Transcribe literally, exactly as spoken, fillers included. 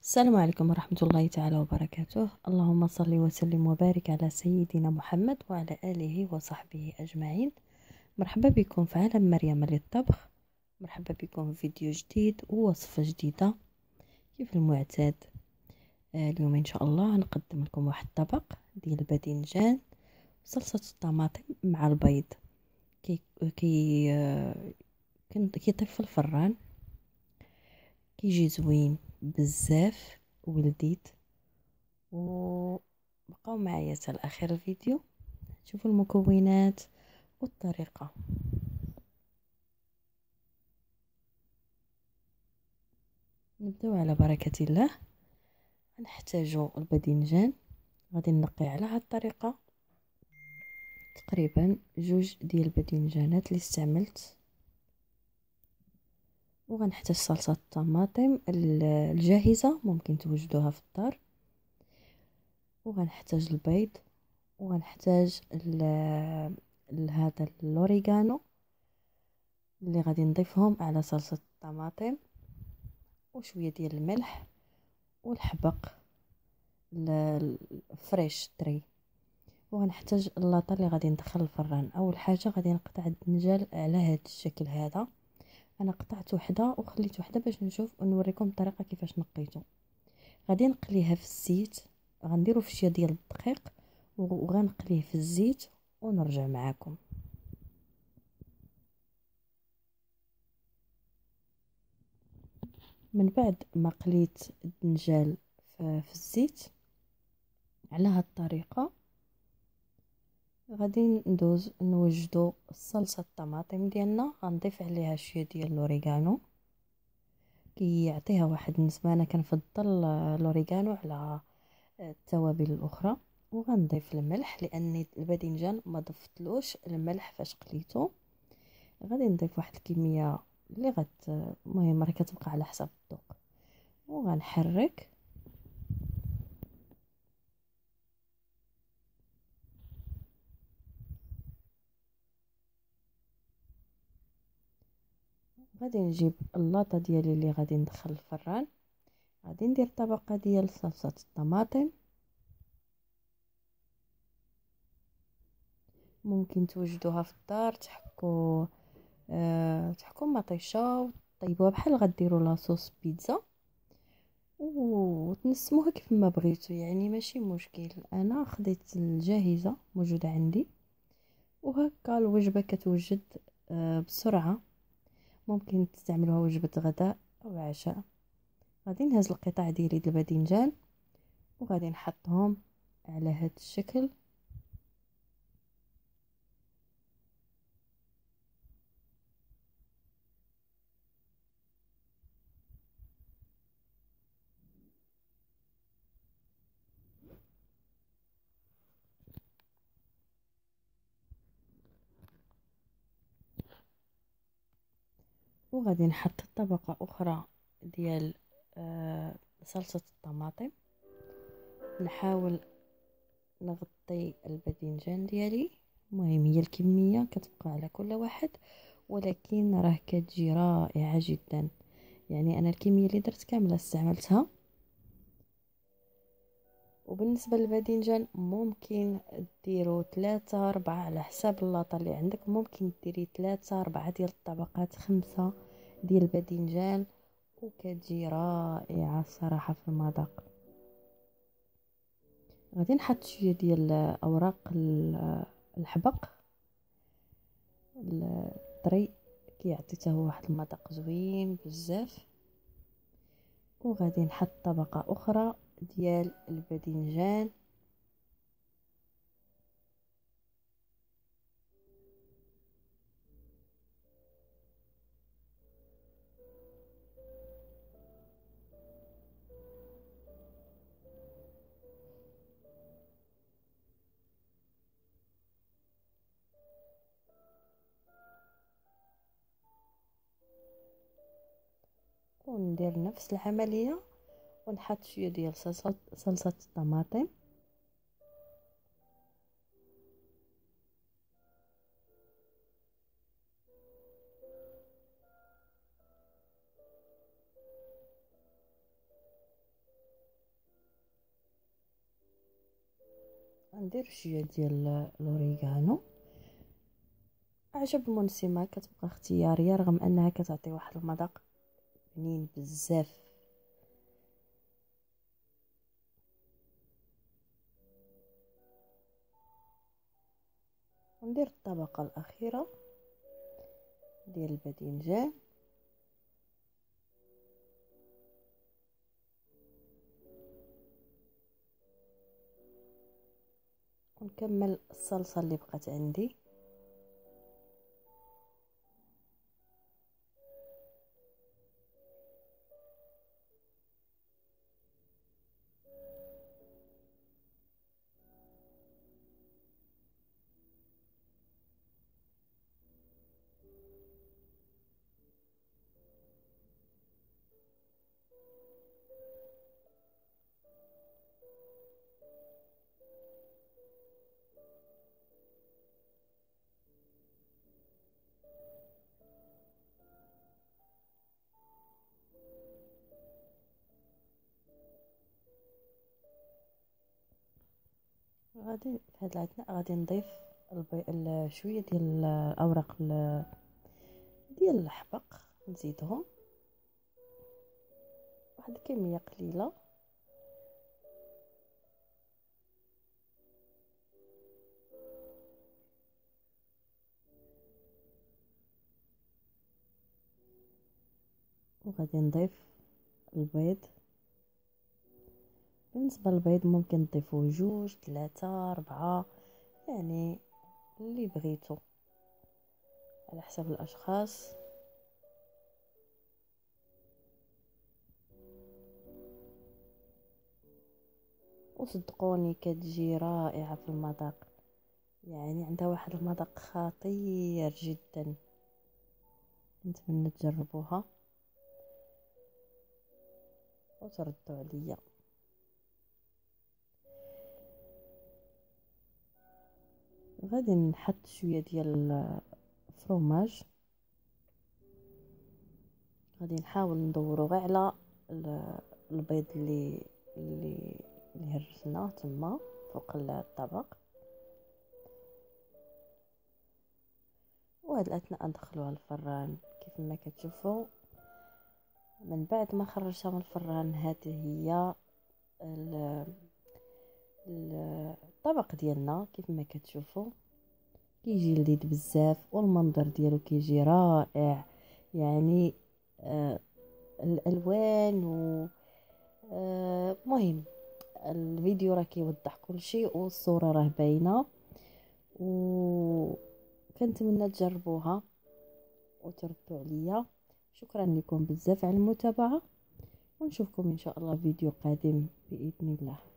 السلام عليكم ورحمة الله تعالى وبركاته. اللهم صل وسلم وبارك على سيدنا محمد وعلى آله وصحبه أجمعين. مرحبا بكم في عالم مريم للطبخ. مرحبا بكم في فيديو جديد ووصفة جديدة كيف المعتاد. آه اليوم إن شاء الله هنقدم لكم واحد الطبق ديال الباذنجان وصلصة الطماطم مع البيض. كي كي آه كيطيب في الفران، كيجي زوين بزاف ولذيذ. وبقاو معايا حتى لاخر الفيديو شوفوا المكونات والطريقه. نبداو على بركه الله. نحتاجو الباذنجان، غادي نقي على هاد الطريقه تقريبا جوج ديال الباذنجانات اللي استعملت. وغنحتاج صلصه الطماطم الجاهزه ممكن توجدوها في الدار، وغنحتاج البيض، وغنحتاج هذا الاوريغانو اللي غادي نضيفهم على صلصه الطماطم، وشويه ديال الملح والحبق الفريش تري. وغنحتاج اللاطه اللي غادي ندخل الفران. اول حاجه غادي نقطع الدنجال على هذا الشكل هذا. انا قطعت وحده وخليت وحده باش نشوف ونوريكم الطريقه كيفاش نقيته. غادي نقليها في الزيت، غنديرو فشيه ديال الدقيق وغنقليه في الزيت ونرجع معاكم. من بعد ما قليت الدنجال في الزيت على هاد الطريقه، غادي ندوز نوجدو الصلصه الطماطم ديالنا. غنضيف عليها شويه ديال الاوريغانو كيعطيها واحد النسبه. انا كنفضل الاوريغانو على التوابل الاخرى. وغنضيف الملح لاني الباذنجان ما ضفتلوش الملح فاش قليته. غادي نضيف واحد الكميه اللي غت المهم راه كتبقى على حسب الذوق. وغنحرك غادي نجيب اللاطه ديالي اللي غادي ندخل الفران. غادي ندير طبقه ديال صلصه الطماطم، ممكن توجدوها في الدار تحكوا أه تحكوا مطيشه وطيبوها بحال غديروا لاصوص بيتزا وتنسموها كيف ما بغيتو، يعني ماشي مشكل. انا خديت الجاهزه موجوده عندي، وهكا الوجبه كتوجد أه بسرعه. ممكن تستعملوها وجبه غداء او عشاء. غادي نهز القطع ديالي ديال الباذنجان وغادي نحطهم على هذا الشكل. وغادي نحط طبقه اخرى ديال آه صلصه الطماطم. نحاول نغطي الباذنجان ديالي. المهم هي الكميه كتبقى على كل واحد، ولكن راه كتجي رائعه جدا. يعني انا الكميه اللي درت كامله استعملتها. وبالنسبه للباذنجان ممكن ديروا ثلاثة أربعة على حساب اللاطه اللي عندك. ممكن ديري ثلاثة أربعة ديال الطبقات، خمسة ديال الباذنجان، وكتجي رائعه الصراحه في المذاق. غادي نحط شويه ديال اوراق الحبق الطري، كيعطي حتى هو واحد المذاق زوين بزاف. وغادي نحط طبقه اخرى ديال الباذنجان. وندير نفس العمليه ونحط شويه ديال صلصه صلصه الطماطم. غندير شويه ديال الاوريغانو. اعجب المنسمه كتبقى اختياريه رغم انها كتعطي واحد المذاق بنين بزاف. ندير الطبقه الاخيره ديال الباذنجان، ونكمل الصلصه اللي بقات عندي. غادي في هاد العتناء غادي نضيف البي... ال- شويه ديال الاوراق ال- ديال الحبق، نزيدهم واحد الكميه قليله. وغادي نضيف البيض. بالنسبه للبيض ممكن تضيفوا جوج ثلاثة أربعة، يعني اللي بغيتو على حسب الاشخاص. وصدقوني كتجي رائعه في المذاق، يعني عندها واحد المذاق خطير جدا. نتمنى تجربوها وتردوا عليا. غادي نحط شويه ديال الفرomاج، غادي نحاول ندورو غير على ال- البيض اللي اللي اللي هرسناه تما فوق الطبق. وهاد الاثناء ندخلوها الفران كيف ما كتشوفوا. من بعد ما خرجتها من الفران، هذه هي ال- ال- الطبق ديالنا كيف ما كتشوفوا. كيجي لذيذ بزاف والمنظر ديالو كيجي رائع، يعني آه الالوان و آه مهم الفيديو راه كيوضح كل شيء والصوره راه باينه. وكنتمنى تجربوها وتردوا عليا. شكرا لكم بزاف على المتابعه، ونشوفكم ان شاء الله فيديو قادم باذن الله.